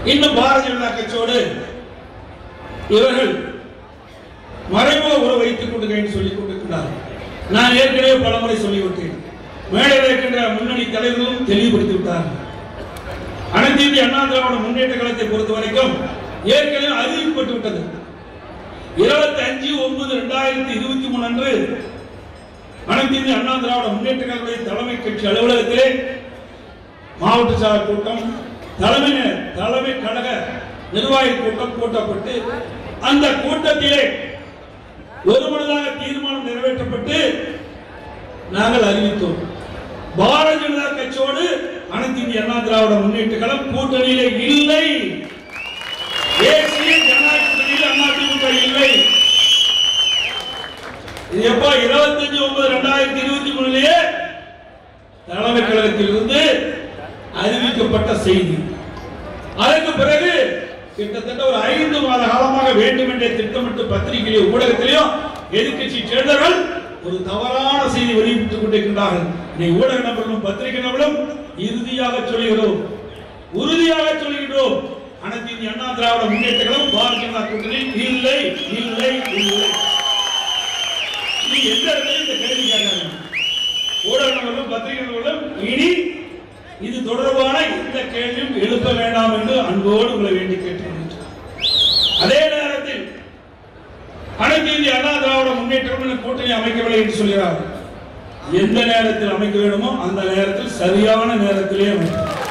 இன்னும் பாரதிய ஜனதா கட்சியோடு இவர்கள் மறைமுக உறவு வைத்துக் கொண்டு சொல்லிக் கொண்டிருக்கிறார்கள். நான் ஏற்கனவே பலமுறை சொல்லிவிட்டேன். மேடையில் இருக்கின்ற முன்னணி தலைவர்களும் தெளிவுபடுத்தி விட்டார்கள். அனைத்து இந்திய அண்ணா திராவிட முன்னேற்ற கழகத்தை பொறுத்த வரைக்கும் ஏற்கனவே அறிவிக்கப்பட்டு விட்டது. 25/9/2023 அன்று அனைத்து இந்திய அண்ணா திராவிட முன்னேற்ற கழகத்தின் தலைமை கட்சி அலுவலகத்திலே மாவட்ட செயலாளர் கூட்டம், தலைமை கழக நிர்வாகி கூட்டம் கூட்டப்பட்டு அந்த கூட்டத்திலே ஒருமனதாக தீர்மானம் நிறைவேற்றப்பட்டு நாங்கள் அறிவித்தோம். பாரதிய ஜனதா கட்சியோடு அனைத்து இந்திய அண்ணா திராவிட முன்னேற்ற கழகம் கூட்டணியிலே இல்லை. தேசிய ஜனநாயக கூட்டணியில் அதிமுக இல்லை. இது எப்ப 25/9/2023 தலைமை கழகத்தில் இருந்து அறிவிக்கப்பட்ட செய்தி. அதற்கு பிறகு கிட்டத்தட்ட ஒரு 5 மாத காலமாக வேண்டும் என்றே திட்டமிட்டு பத்திரிகையிலும் ஊடகத்திலும் எதிர்க்கட்சி சேர்ந்தவர்கள் ஒரு தவறான செய்தி வெளியிட்டுக் கொண்டிருக்கின்றார்கள். ஊடக நபர்களும் பத்திரிகை நபர்களும் உறுதியாக சொல்கிறோம், அனைத்து இந்திய அண்ணா திராவிட முன்னேற்ற கழகம் பாரதிய ஜனதா கூட்டணி இல்லை இல்லை இல்லை. எந்த இடத்துல இந்த கேள்வி கேட்காங்க ஊடக நபர்களும் பத்திரிகை நபர்களும் இனி இது தொடர்பான எந்த கேள்வியும் எழுப்ப வேண்டாம் என்று அன்போடு உங்களை வேண்டி கேட்டுக்கொள்கிறேன். அதே நேரத்தில் அனைத்து இந்திய அண்ணா திராவிட முன்னேற்ற கூட்டணி அமைக்கவில்லை என்று சொல்கிறார். எந்த நேரத்தில் அமைக்க வேண்டுமோ அந்த நேரத்தில் சரியான நேரத்திலே அமைக்கும்.